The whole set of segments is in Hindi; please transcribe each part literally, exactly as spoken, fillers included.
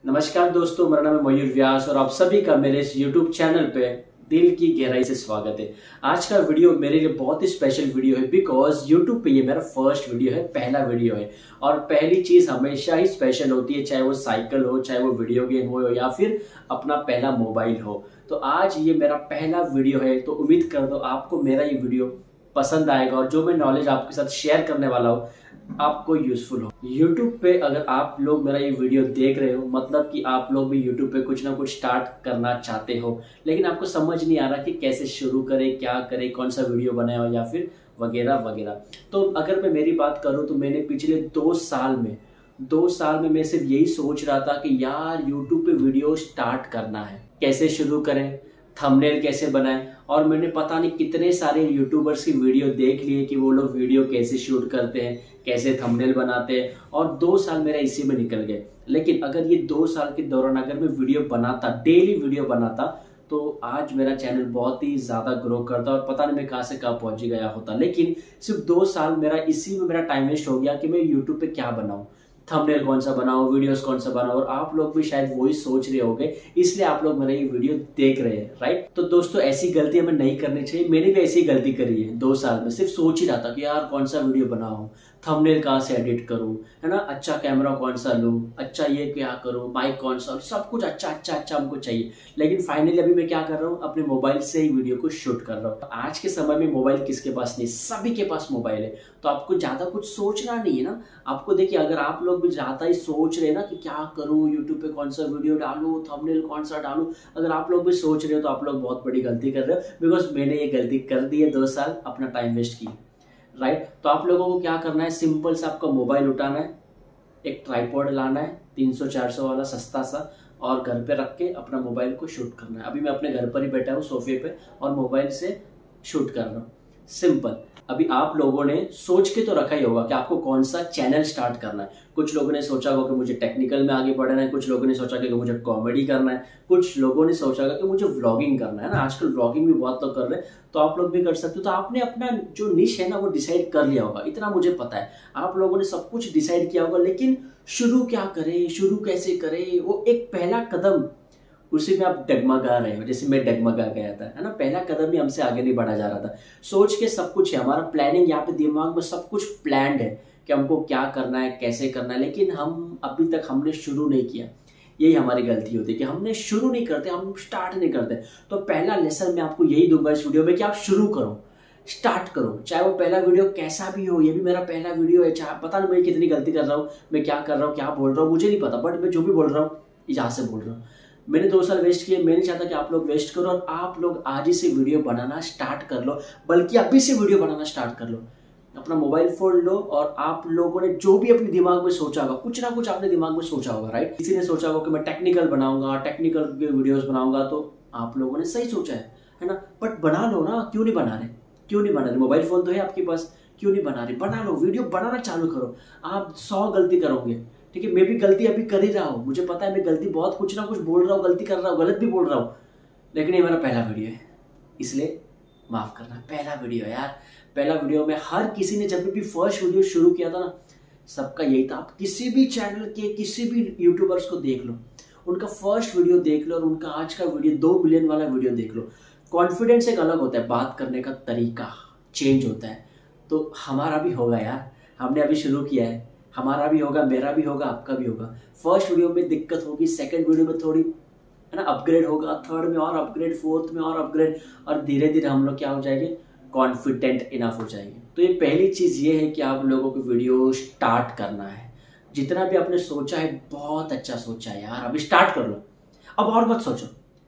नमस्कार दोस्तों, मेरा नाम है मयूर व्यास और आप सभी का मेरे इस यूट्यूब चैनल पे दिल की गहराई से स्वागत है। आज का वीडियो मेरे लिए बहुत ही स्पेशल वीडियो है बिकॉज यूट्यूब पे ये मेरा फर्स्ट वीडियो है, पहला वीडियो है। और पहली चीज हमेशा ही स्पेशल होती है, चाहे वो साइकिल हो, चाहे वो वीडियो गेम हो या फिर अपना पहला मोबाइल हो। तो आज ये मेरा पहला वीडियो है, तो उम्मीद कर दो आपको मेरा ये वीडियो पसंद आएगा और जो मैं नॉलेज आपके साथ शेयर करने वाला हूँ आपको यूजफुल हो। YouTube पे अगर आप लोग मेरा ये वीडियो देख रहे हो, मतलब कि आप लोग भी YouTube पे कुछ ना कुछ स्टार्ट करना चाहते हो, लेकिन आपको समझ नहीं आ रहा कि कैसे शुरू करें, क्या करें, कौन सा वीडियो बनाए हो या फिर वगैरह वगैरह। तो अगर मैं मेरी बात करूँ तो मैंने पिछले दो साल में दो साल में मैं सिर्फ यही सोच रहा था कि यार YouTube पे वीडियो स्टार्ट करना है, कैसे शुरू करें, थंबनेल कैसे बनाएं। और मैंने पता नहीं कितने सारे यूट्यूबर्स की वीडियो देख लिए कि वो लोग वीडियो कैसे शूट करते हैं, कैसे थंबनेल बनाते हैं, और दो साल मेरा इसी में निकल गए। लेकिन अगर ये दो साल के दौरान अगर मैं वीडियो बनाता, डेली वीडियो बनाता, तो आज मेरा चैनल बहुत ही ज्यादा ग्रो करता और पता नहीं मैं कहाँ से कहाँ पहुंच गया होता। लेकिन सिर्फ दो साल मेरा इसी में मेरा टाइम वेस्ट हो गया कि मैं यूट्यूब पे क्या बनाऊं, थंबनेल कौन सा बनाओ, वीडियोस कौन सा बनाओ। और आप लोग भी शायद वही सोच रहे होंगे, इसलिए आप लोग मेरा ये वीडियो देख रहे हैं, राइट। तो दोस्तों ऐसी गलती हमें नहीं करनी चाहिए। मैंने भी ऐसी गलती करी है दो साल में, सिर्फ सोच ही रहा था कि यार कौन सा वीडियो बनाऊं, थंबनेल कहाँ से एडिट करूं, है ना, अच्छा कैमरा कौन सा लूं, अच्छा ये क्या करूं, माइक कौन सा, सब कुछ अच्छा अच्छा अच्छा हमको चाहिए। लेकिन फाइनली अभी मैं क्या कर रहा हूँ, अपने मोबाइल से ही वीडियो को शूट कर रहा हूँ। आज के समय में मोबाइल किसके पास नहीं, सभी के पास मोबाइल है। तो आपको ज्यादा कुछ सोचना नहीं है ना। आपको देखिए, अगर आप लोग भी ज्यादा ही सोच रहे हैं ना कि क्या करूं, यूट्यूब पे कौन सा वीडियो डालूं, थंबनेल कौन सा डालूं, अगर आप लोग भी सोच रहे हो तो आप लोग बहुत बड़ी गलती कर रहे हो। बिकॉज मैंने ये गलती कर दी है, दो साल अपना टाइम वेस्ट किया, राइट। तो आप लोगों को क्या करना है, सिंपल से आपका मोबाइल उठाना है, एक ट्राइपॉड लाना है तीन सौ चार सौ वाला सस्ता सा, और घर पे रख के अपना मोबाइल को शूट करना है। अभी मैं अपने घर पर ही बैठा हूँ सोफे पे और मोबाइल से शूट कर रहा हूँ, सिंपल। अभी आप लोगों ने सोच के तो रखा ही होगा कि आपको कौन सा चैनल स्टार्ट करना है। कुछ लोगों ने सोचा होगा कि मुझे टेक्निकल में आगे बढ़ना है, कुछ लोगों ने सोचा कि मुझे कॉमेडी करना है, कुछ लोगों ने सोचा कि मुझे व्लॉगिंग करना है ना। आजकल व्लॉगिंग भी बहुत लोग कर रहे हैं, तो आप लोग भी कर सकते हो। तो आपने अपना जो निश है ना वो डिसाइड कर लिया होगा, इतना मुझे पता है। आप लोगों ने सब कुछ डिसाइड किया होगा, लेकिन शुरू क्या करें, शुरू कैसे करें, वो एक पहला कदम उसी में आप डगमगा रहे हो, जैसे मैं डगमगा गया था, है ना। पहला कदम भी हमसे आगे नहीं बढ़ा जा रहा था। सोच के सब कुछ है, हमारा प्लानिंग यहाँ पे दिमाग में सब कुछ प्लान्ड है कि हमको क्या करना है, कैसे करना है, लेकिन हम अभी तक हमने शुरू नहीं किया। यही हमारी गलती होती है कि हमने शुरू नहीं करते, हम स्टार्ट नहीं करते। तो पहला लेसन मैं आपको यही दूंगा इस वीडियो में कि आप शुरू करो, स्टार्ट करो, चाहे वो पहला वीडियो कैसा भी हो। ये भी मेरा पहला वीडियो है, चाहे पता नहीं मैं कितनी गलती कर रहा हूँ, मैं क्या कर रहा हूँ, क्या बोल रहा हूँ, मुझे नहीं पता, बट मैं जो भी बोल रहा हूँ यहाँ से बोल रहा हूँ। मैंने दो साल वेस्ट किए, मैं नहीं चाहता कि आप लोग वेस्ट करो, और आप लोग आज ही से वीडियो बनाना स्टार्ट कर लो, बल्कि अभी से वीडियो बनाना स्टार्ट कर लो। अपना मोबाइल फोन लो और आप लोगों ने जो भी अपने दिमाग में सोचा होगा, कुछ ना कुछ आपने दिमाग में सोचा होगा, राइट। किसी ने सोचा होगा कि मैं टेक्निकल बनाऊंगा, टेक्निकल वीडियोस बनाऊंगा, तो आप लोगों ने सही सोचा है, है ना। बट बना लो ना, क्यों नहीं बना रहे, क्यों नहीं बना रहे, मोबाइल फोन तो है आपके पास, क्यों नहीं बना रहे, बना लो, वीडियो बनाना चालू करो। आप सौ गलती करोगे, ठीक है, मैं भी गलती अभी कर ही रहा हूँ, मुझे पता है मैं गलती बहुत कुछ ना कुछ बोल रहा हूँ, गलती कर रहा हूँ, गलत भी बोल रहा हूँ, लेकिन ये मेरा पहला वीडियो है, इसलिए माफ करना। पहला वीडियो है यार, पहला वीडियो में हर किसी ने जब भी फर्स्ट वीडियो शुरू किया था ना, सबका यही था। आप किसी भी चैनल के किसी भी यूट्यूबर्स को देख लो, उनका फर्स्ट वीडियो देख लो और उनका आज का वीडियो, दो मिलियन वाला वीडियो देख लो। कॉन्फिडेंस एक अलग होता है, बात करने का तरीका चेंज होता है। तो हमारा भी होगा यार, हमने अभी शुरू किया है, हमारा भी होगा, मेरा भी होगा, आपका भी होगा। फर्स्ट वीडियो में दिक्कत होगी, सेकंड वीडियो में थोड़ी, है ना, अपग्रेड होगा, थर्ड में और अपग्रेड, फोर्थ में और अपग्रेड, और धीरे धीरे हम लोग क्या हो जाएंगे, कॉन्फिडेंट इनफ हो जाएंगे। तो ये पहली चीज ये है कि आप लोगों को वीडियो स्टार्ट करना है। जितना भी आपने सोचा है बहुत अच्छा सोचा है यार, अभी स्टार्ट कर लो, अब और मत सोचो।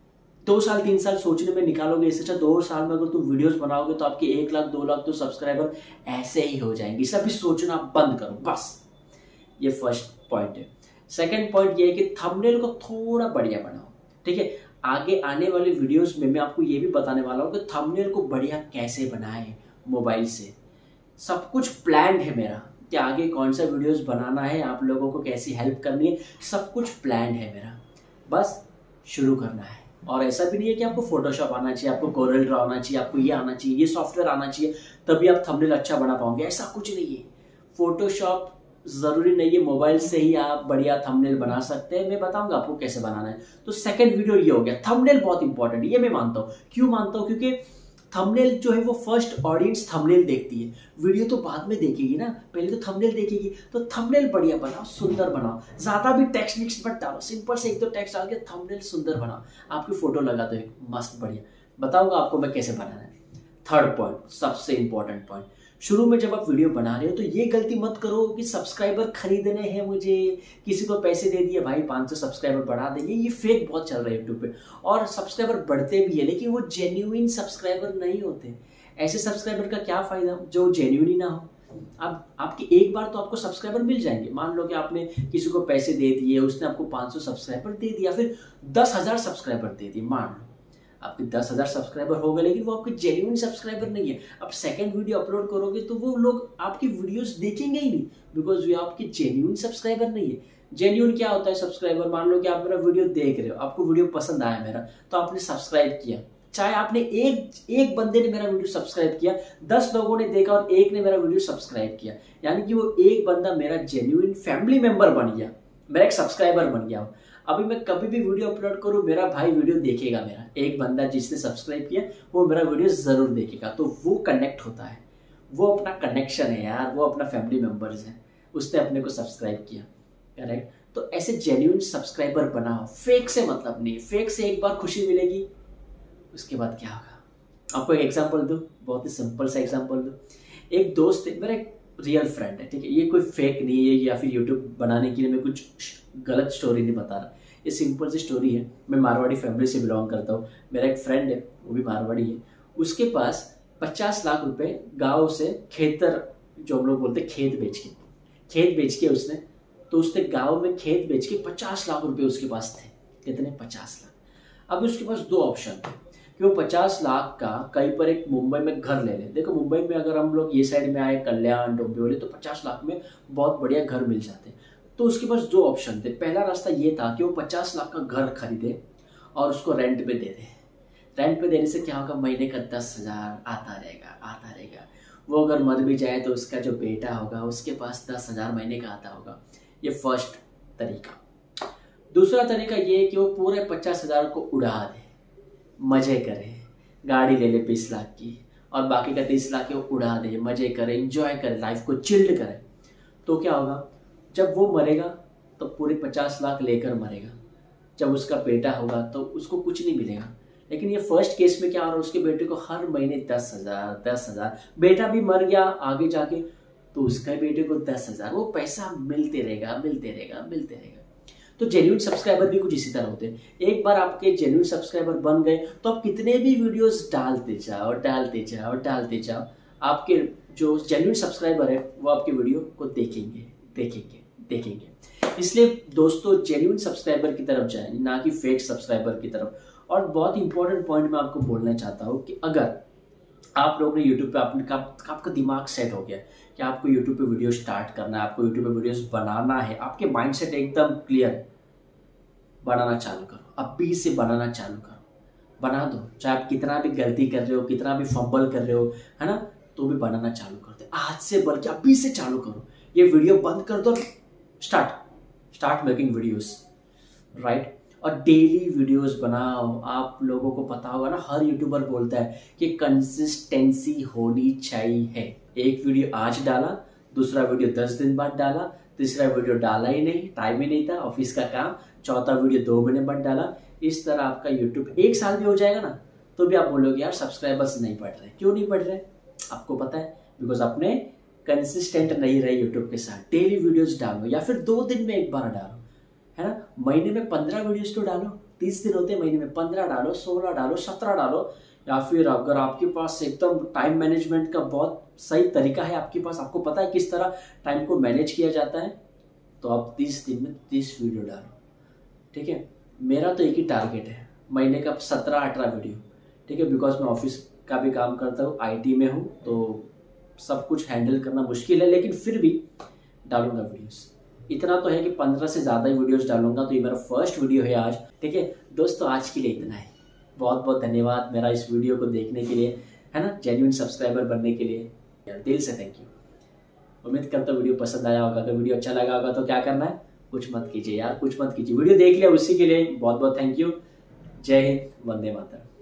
दो साल तीन साल सोचने में निकालोगे, इससे अच्छा दो साल में अगर तुम वीडियोस बनाओगे तो आपके एक लाख दो लाख तो सब्सक्राइबर ऐसे ही हो जाएंगे। इसलिए अभी सोचना बंद करो, बस। ये फर्स्ट पॉइंट है। सेकंड पॉइंट ये है कि थंबनेल को थोड़ा बढ़िया बनाओ, ठीक है। आगे आने वाले वीडियोस में मैं आपको ये भी बताने वाला हूँ कि थंबनेल को बढ़िया कैसे बनाएं मोबाइल से। सब कुछ प्लान्ड है मेरा कि आगे कौन सा वीडियोस बनाना है, आप लोगों को कैसी हेल्प करनी है, सब कुछ प्लान्ड है मेरा, बस शुरू करना है। और ऐसा भी नहीं है कि आपको फोटोशॉप आना चाहिए, आपको कोरल ड्रॉ आना चाहिए, आपको ये आना चाहिए, ये सॉफ्टवेयर आना चाहिए तभी आप थंबनेल अच्छा बना पाओगे, ऐसा कुछ नहीं है। फोटोशॉप जरूरी नहीं है मोबाइल से ही आप बढ़िया थंबनेल बना सकते हैं, मैं बताऊंगा आपको कैसे बनाना है। तो सेकंड वीडियो ये हो गया, थंबनेल बहुत इंपॉर्टेंट है, ये मैं मानता हूँ। क्यों मानता हूँ? क्योंकि थंबनेल जो है वो फर्स्ट ऑडियंस थंबनेल देखती है, वीडियो तो बाद में देखेगी ना, पहले तो थंबनेल देखेगी। तो थंबनेल बढ़िया बनाओ, सुंदर बनाओ, ज्यादा भी टेक्स्ट मिक्स मत डालो, सिंपल से एक दो टेक्स्ट डाल के थंबनेल सुंदर बनाओ, आपकी फोटो लगा दो एक मस्त बढ़िया। बताऊंगा आपको मैं कैसे बनाना है। थर्ड पॉइंट, सबसे इंपॉर्टेंट पॉइंट, शुरू में जब आप वीडियो बना रहे हो तो ये गलती मत करो कि सब्सक्राइबर खरीदने हैं मुझे, किसी को पैसे दे दिए भाई पाँच सौ सब्सक्राइबर बढ़ा देंगे, ये फेक बहुत चल रहा है यूट्यूब पे। और सब्सक्राइबर बढ़ते भी है लेकिन वो जेन्युइन सब्सक्राइबर नहीं होते। ऐसे सब्सक्राइबर का क्या फायदा जो जेन्युइन ही ना हो। अब आपकी एक बार तो आपको सब्सक्राइबर मिल जाएंगे, मान लो कि आपने किसी को पैसे दे दिए, उसने आपको पाँच सौ सब्सक्राइबर दे दिया, फिर दस हजार सब्सक्राइबर दे दिए, मान लो आपके दस हजार सब्सक्राइबर हो गए, लेकिन वो आपके जेन्युइन सब्सक्राइबर नहीं है। अब सेकंड वीडियो अपलोड करोगे तो वो लोग आपकी वीडियोस देखेंगे ही नहीं, बिकॉज ये आपके जेन्युइन सब्सक्राइबर नहीं है। जेन्युइन क्या होता है सब्सक्राइबर? मान लो कि आप मेरा वीडियो देख रहे हो, आपको वीडियो पसंद आया मेरा, तो आपने सब्सक्राइब किया, चाहे आपने एक एक बंदे ने मेरा वीडियो सब्सक्राइब किया, दस लोगों ने देखा और एक ने मेरा वीडियो सब्सक्राइब किया, यानी कि वो एक बंदा मेरा जेन्युइन फैमिली मेंबर बन गया, मेरा एक सब्सक्राइबर बन गया। अभी मैं कभी भी वीडियो अपलोड करूं, मेरा भाई वीडियो देखेगा, मेरा एक बंदा जिसने सब्सक्राइब किया वो मेरा वीडियो जरूर देखेगा, तो वो कनेक्ट होता है, वो अपना कनेक्शन है यार, वो अपना फैमिली मेंबर्स है, उसने अपने को सब्सक्राइब किया, करेक्ट। तो ऐसे जेन्युइन सब्सक्राइबर बनाओ, फेक से मतलब नहीं, फेक से एक बार खुशी मिलेगी, उसके बाद क्या होगा। आपको एक एग्जाम्पल दूं, बहुत ही सिंपल सा एग्जाम्पल दूं। एक दोस्त है मेरा, एक रियल फ्रेंड है, ठीक है, ये कोई फेक नहीं है या फिर यूट्यूब बनाने के लिए मैं कुछ गलत स्टोरी नहीं बता रहा, ये सिंपल सी स्टोरी है। मैं मारवाड़ी फैमिली से बिलोंग करता हूँ, मेरा एक फ्रेंड है वो भी मारवाड़ी है, उसके पास पचास लाख रुपए गांव से खेतर, जो हम लोग बोलते हैं खेत बेच के, खेत बेच के उसने, तो उसने गांव में खेत बेच के पचास लाख रुपए उसके पास थे। कितने? पचास लाख। अब उसके पास दो ऑप्शन थे कि वो पचास लाख का कहीं पर एक मुंबई में घर ले ले। देखो मुंबई में अगर हम लोग ये साइड में आए, कल्याण, डोंबिवली, तो पचास लाख में बहुत बढ़िया घर मिल जाते। तो उसके पास दो ऑप्शन थे। पहला रास्ता ये था कि वो पचास लाख का घर खरीदे और उसको रेंट पे दे दे। रेंट पे देने से क्या होगा, महीने का दस हजार आता रहेगा आता रहेगा। वो अगर मर भी जाए तो उसका जो बेटा होगा उसके पास दस हजार महीने का आता होगा। ये फर्स्ट तरीका। दूसरा तरीका ये कि वो पूरे पचास हजार को उड़ा दे, मजे करे, गाड़ी ले ले बीस लाख की और बाकी का तीस लाख वो उड़ा दे, मजे करे, एंजॉय करे, लाइफ को चिल्ड करे। तो क्या होगा, जब वो मरेगा तो पूरे पचास लाख लेकर मरेगा, जब उसका बेटा होगा तो उसको कुछ नहीं मिलेगा। लेकिन ये फर्स्ट केस में क्या हो रहा है, उसके बेटे को हर महीने दस हजार दस हजार, बेटा भी मर गया आगे जाके तो उसका बेटे को दस हजार, वो पैसा मिलते रहेगा मिलते रहेगा मिलते रहेगा। तो जेन्युइन सब्सक्राइबर भी कुछ इसी तरह होते हैं। एक बार आपके जेन्युइन सब्सक्राइबर बन गए तो आप कितने भी वीडियोस डालते जाओ डालते जाओ डालते जाओ, आपके जो जेन्युइन सब्सक्राइबर है वो आपके वीडियो को देखेंगे देखेंगे देखेंगे। इसलिए दोस्तों जेन्युइन सब्सक्राइबर की तरफ जाएं, ना कि फेक सब्सक्राइबर की तरफ। और बहुत इंपॉर्टेंट पॉइंट मैं आपको बोलना चाहता हूँ कि अगर आप लोग ने यूट्यूब पे आपने का, आपका दिमाग सेट हो गया कि आपको यूट्यूब पे वीडियो स्टार्ट करना है, आपको यूट्यूब पे वीडियोस बनाना है, आपके माइंडसेट एकदम क्लियर है, बनाना चालू करो, अभी से बनाना चालू करो, बना दो। चाहे आप कितना भी गलती कर रहे हो, कितना भी फंबल कर रहे हो, है ना, तो भी बनाना चालू कर दो आज से, बल्कि अभी से चालू करो। ये वीडियो बंद कर दो, start start making videos, right. और डेली वीडियोस बनाओ। आप लोगों को पता होगा ना, हर यूट्यूबर बोलता है कि कंसिस्टेंसी होनी चाहिए। एक वीडियो आज डाला, दूसरा वीडियो दस दिन बाद डाला, तीसरा वीडियो डाला ही नहीं, टाइम ही नहीं था, ऑफिस का काम, चौथा वीडियो दो महीने बाद डाला। इस तरह आपका यूट्यूब एक साल भी हो जाएगा ना, तो भी आप बोलोगे यार सब्सक्राइबर्स नहीं बढ़ रहे। क्यों नहीं बढ़ रहे? आपको पता है, बिकॉज आपने कंसिस्टेंट नहीं रहे यूट्यूब के साथ। डेली वीडियोस डालो या फिर दो दिन में एक बार डालो, है ना। महीने में पंद्रह वीडियोस तो डालो, तीस दिन होते हैं महीने में, पंद्रह डालो, सोलह डालो, सत्रह डालो। या फिर अगर आपके पास एकदम टाइम मैनेजमेंट का बहुत सही तरीका है, आपके पास, आपको पता है किस तरह टाइम को मैनेज किया जाता है, तो आप तीस दिन में तीस वीडियो डालो, ठीक है। मेरा तो एक ही टारगेट है, महीने का सत्रह अठारह वीडियो, ठीक है। बिकॉज मैं ऑफिस का भी काम करता हूँ, आईटी में हूँ, तो सब कुछ हैंडल करना मुश्किल है, लेकिन फिर भी डालूंगा वीडियोस। इतना तो है कि पंद्रह से ज़्यादा ही वीडियोस डालूंगा। तो ये मेरा फर्स्ट वीडियो है आज, ठीक है दोस्तों। आज के लिए इतना है। बहुत बहुत धन्यवाद मेरा इस वीडियो को देखने के लिए, है ना, जेन्युइन सब्सक्राइबर बनने के लिए, दिल से थैंक यू। उम्मीद करता हूँ वीडियो पसंद आया होगा। अगर वीडियो अच्छा लगा होगा तो क्या करना है, कुछ मत कीजिए यार, कुछ मत कीजिए। वीडियो देख लिया उसी के लिए बहुत बहुत थैंक यू। जय हिंद, वंदे मातरम।